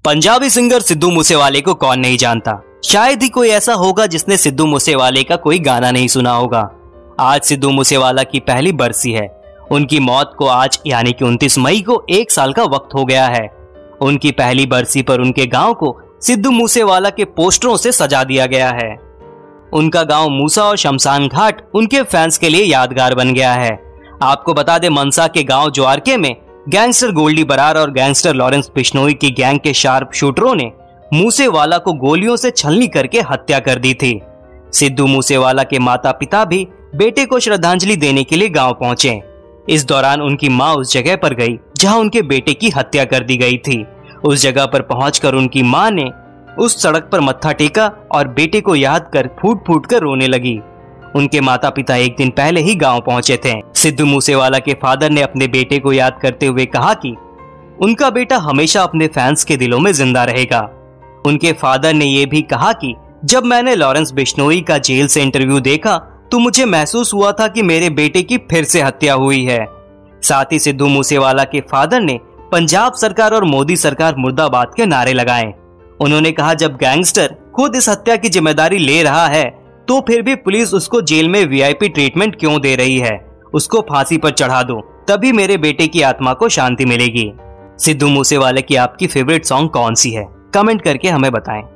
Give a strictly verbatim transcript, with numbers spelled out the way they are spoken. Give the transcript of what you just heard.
Punjabi singer Sidhu मूसेवाले को कौन नहीं जानता। शायद ही कोई ऐसा होगा जिसने सिद्धू मूसेवाले का कोई गाना नहीं सुना होगा। आज सिद्धू मूसेवाला की पहली बरसी है। उनकी मौत को आज यानी कि उनतीस मई को एक साल का वक्त हो गया है। उनकी पहली बरसी पर उनके गांव को सिद्धू मूसेवाला के पोस्टरों से सजा दिया गया है। उनका गांव मूसा और शमशान घाट उनके फैंस के लिए यादगार बन गया है। आपको बता दें, मनसा के गांव ज्वारके में गैंगस्टर गोल्डी बरार और गैंगस्टर लॉरेंस बिश्नोई की गैंग के शार्प शूटरों ने मूसेवाला को गोलियों से छलनी करके हत्या कर दी थी। सिद्धू मूसेवाला के माता पिता भी बेटे को श्रद्धांजलि देने के लिए गांव पहुंचे। इस दौरान उनकी मां उस जगह पर गई जहां उनके बेटे की हत्या कर दी गई थी। उस जगह पर पहुंचकर उनकी मां ने उस सड़क पर मत्था टेका और बेटे को याद कर फूट फूट कर रोने लगी। उनके माता पिता एक दिन पहले ही गांव पहुंचे थे। सिद्धू मूसेवाला के फादर ने अपने बेटे को याद करते हुए कहा कि उनका बेटा हमेशा अपने फैंस के दिलों में जिंदा रहेगा। उनके फादर ने यह भी कहा कि जब मैंने लॉरेंस बिश्नोई का जेल से इंटरव्यू देखा तो मुझे महसूस हुआ था कि मेरे बेटे की फिर से हत्या हुई है। साथ ही सिद्धू मूसेवाला के फादर ने पंजाब सरकार और मोदी सरकार मुर्दाबाद के नारे लगाए। उन्होंने कहा, जब गैंगस्टर खुद इस हत्या की जिम्मेदारी ले रहा है तो फिर भी पुलिस उसको जेल में वीआईपी ट्रीटमेंट क्यों दे रही है? उसको फांसी पर चढ़ा दो, तभी मेरे बेटे की आत्मा को शांति मिलेगी। सिद्धू मूसेवाले की आपकी फेवरेट सॉन्ग कौन सी है? कमेंट करके हमें बताएं।